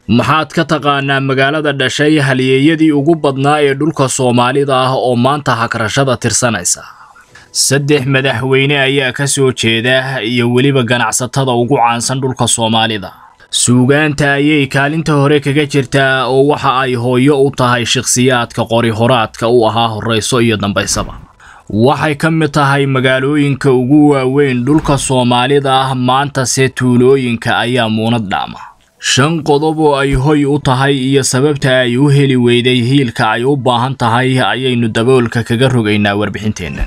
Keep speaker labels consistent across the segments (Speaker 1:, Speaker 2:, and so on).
Speaker 1: maxaad ka taqaanaa magaalada dhashay halyeeyadii ugu badnaa ee dhulka Soomaalida ah oo maanta hakarashada tirsanaysa? 3 madaxweyne ayaa ka soo jeeda iyo waliba ganacsatada ugu caansan dhulka Soomaalida. suugaanta ayay kaalinta hore kaga jirtaa oo waxa ay hooyo u tahay shakhsiyaadka qori horaadka u ahaa horeyso iyo dambaysaba. waxay ka mid tahay magaalooyinka ugu waaweyn dhulka Soomaalida ah, maanta se tuulooyinka ayaa muunad dhaama. 5 qodob oo ay hoy u tahay iyo sababta ay u heli weyday hiilka ay u baahan tahay ayaynu daboolka kaga rogaynaa warbixinteena.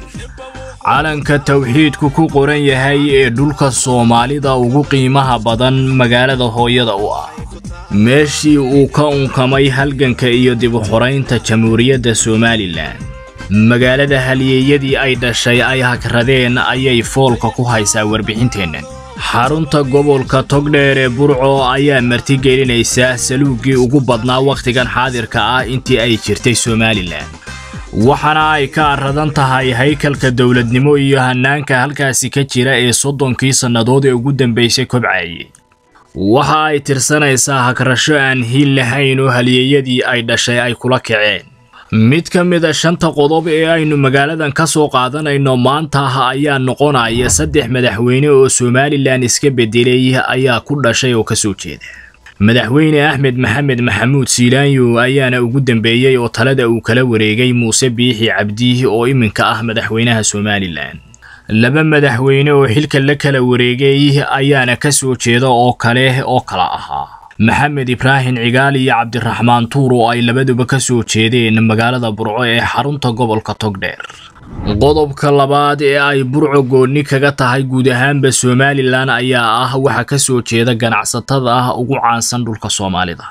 Speaker 1: calanka tawxiidku ku qoran yahay ee dhulka Soomaalida ugu qiimaha badan magaalada hooyada u ah, meeshii uu ka unkamay halganka iyo dib u xoreynta Jamhuuriyadda Somaliland. magaalada halyeeyadii ay dhashay ay hakradeen ayay foolka ku haysaa warbixinteena. xarunta gobolka Togdheer ee Burco ayaa martigelinaysa saluugii ugu badnaa waqtigan xaadirka ah intii ay jirtay Somaliland. waxana ay ka aradan tahay haykalka dawladnimo iyo hanaanka halkaasi ka jira ee 30 sanadood ee ugu dambeysay kobcayay. waxa ay tirsanaysaa hakarasho aan hiil lahayn oo halyeeyadii ay dhashay ay kula kaceen. mid ka mid ah 5 qodob ee aynu magaaladan ka soo qaadanayno maanta ayaa noqonaya 3 madaxweyne oo Somaliland iska bedelay ayaa ku dhashay oo ka soo jeeda. madaxweyne Axmed Maxamed Maxamuud Siilaanyo ayaana ugu dambeeyay oo talada uu kala wareegay Muuse Biixi Cabdi oo iminka ah madaxweynaha Somaliland. 2 madaxweyne oo xilka la kala wareegay ayaana ka soo jeeda oo kala ahaa Maxamed Ibrahim Cigaal iyo Cabdiraxmaan Tuur oo ay labaduba ka soo jeedeen magaalada Burco ee xarunta gobolka Togdheer. qodobka labaad ee ay Burco gooni kaga tahay guud ahaanba Somaliland ayaa ah waxa ka soo jeeda ganacsatada ugu caansan dhulka Soomaalida.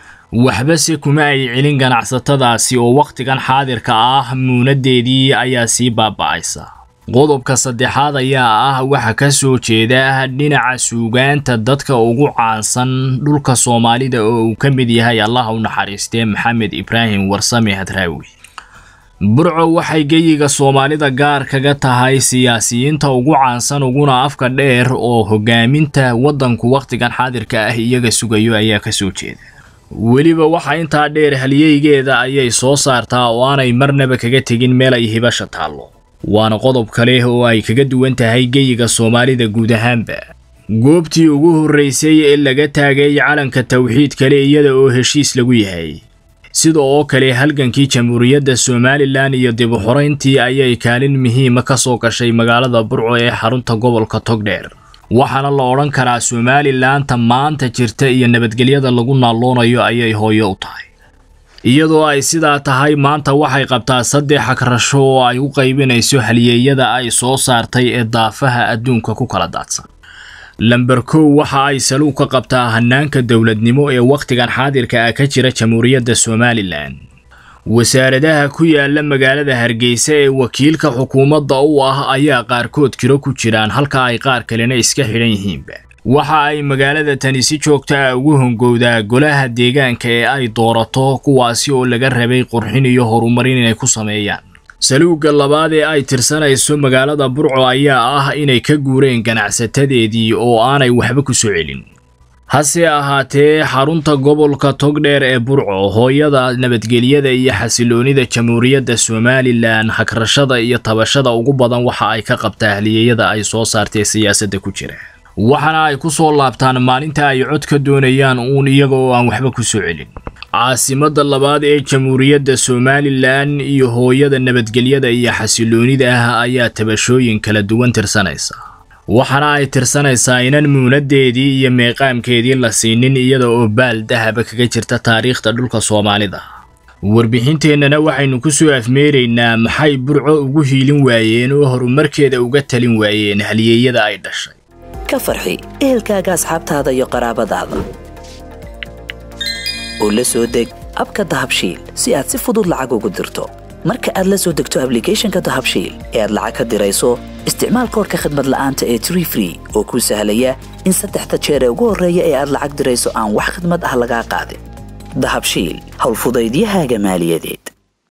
Speaker 1: waxba se kuma ay celin ganacsatadaasi oo waqtigan xaadirka ah muunadeedii ayaa sii baaba'aysa. qodobka saddexaad ayaa ah waxa ka soo jeeda dhinaca suugaanta dadka ugu caansan dhulka Soomaalida oo uu ka mid yahay Allah u naxariistay Maxamed Ibrahim Warsame Hadraawi. Burco waxay geyiga Soomaalida gaar kaga tahay siyaasiyiinta ugu caansan uguna afka dheer oo hogaaminta wadanku waqtigan xaadirka ah iyaga sugayo ayaa ka soo jeeda. weliba waxa intaa dheer halyeeygeeda ayay soo saartaa oo aanay marnaba kaga tegin meel ay hibasha taalo. waana qodob kale oo ay kaga duwan tahay geyiga Soomaalida guud ahaanba. goobtii ugu horeysay ee laga taagay calanka tawxiid kale iyada oo heshiis lagu yahay. sidoo kale halgankii Jamhuuriyadda Somaliland iyo dib u xoreyntii ayay kaalin muhiim ah ka soo gashay magaalada Burco ee xarunta gobolka Togdheer. waxaana la oran karaa Somaliland maanta jirta iyo nabadgelyada lagu naaloonayo ayay hooyo u tahay. iyadoo ay sidaa tahay maanta waxay qabtaa 3 hakarasho oo ay u qaybinayso halyeeyada ay soo saartay ee daafaha adduunka ku kala daadsan. lambar 1 waxa ay saluug ka qabtaa hanaanka dawladnimo ee waqtigan xaadirka ah ka jira Jamhuuriyadda Somaliland. wasaaradaha ku yaala magaalada Hargeysa ee wakiilka xukuumadda u ah ayaa qaarkood kiro ku jiraan halka ay qaar kalena iska xidhan yihiinba. waxa ay magaalada tani si joogto ah ugu hongowdaa golaha deegaanka ee ay doorato kuwaasi oo laga rabay qurxin iyo horumarin inay ku sameeyaan. saluuga labaad ee ay tirsanayso magaalada Burco ayaa ah inay ka guureen ganacsatadeedii oo aanay waxba ku soo celin. hase ahaatee xarunta gobolka Togdheer ee Burco hooyada nabadgelyada iyo xasiloonida Jamhuuriyadda Somaliland hakarashada iyo tabashada ugu badan waxa ay ka qabtaa halyeeyada ay soo saartay siyaasadda ku jira. waxana ay ku soo laabtaan maalinta ay cod ka doonayaan iyaga oo aan waxba ku soo celin. caasimadda labaad ee Jamhuuriyadda Somaliland iyo hooyada nabadgelyada iyo xasiloonida ayaa tabashooyin kala duwan tirsanaysa. waxana ay tirsanaysaa inaan muunadeedii iyo meeqaamkeedii la siinin iyada oo baal dahaba kaga jirta taariikhda dhulka Soomaalida. warbixinteennana waxaynu ku soo afmeeraynaa maxay Burco ugu hiilin waayeen oo horumarkeeda uga talin waayeen halyeeyada ay dhashay.
Speaker 2: ka farxi ehelkaaga asxaabtaada iyo qaraabadaada. oo la soo deg abka Dahabshiil si aad si fudud lacag ugu dirto. marka aad la soo degto application-ka Dahabshiil ee aad lacag ka dirayso, isticmaal koodka khidmad la'aanta ee Tree oo kuu sahlaya in 3 jeer ee ugu horeeya ee aad lacag dirayso aan wax khidmad ah laga qaadin. Dahabshiil, hawl fudaydiyahaaga maaliyadeed.